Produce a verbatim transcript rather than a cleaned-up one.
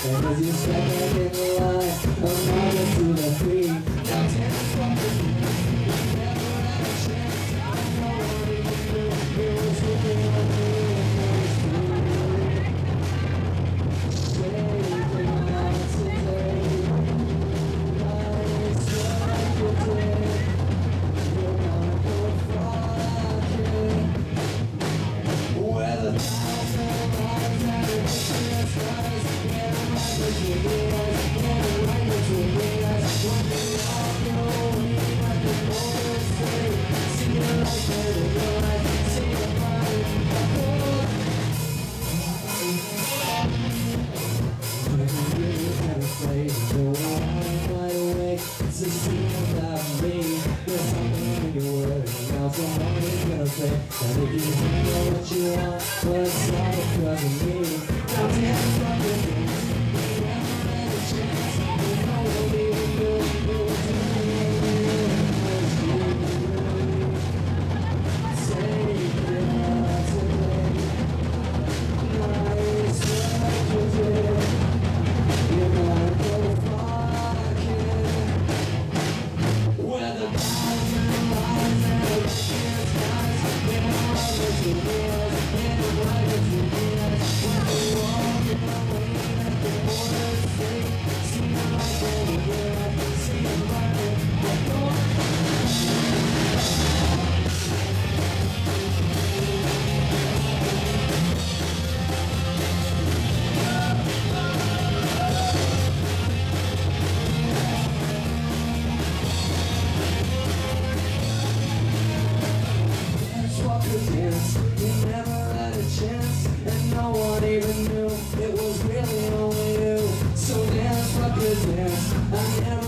And as you step back in the line, I'm honest to the feet. Now dance from the beat. You never had a chance. I know what it was doing. It was really on me. It's a scene about me. There's something in your word. Now somebody's gonna say that if you know what you want, but it's all because of me. Now dance from the beat. You never had a chance. You know what we would do. It was me. Take it out today. Nice work you did. You're gonna go far. You never had a chance, and no one even knew it was really only you. So dance, fuck your dance. I never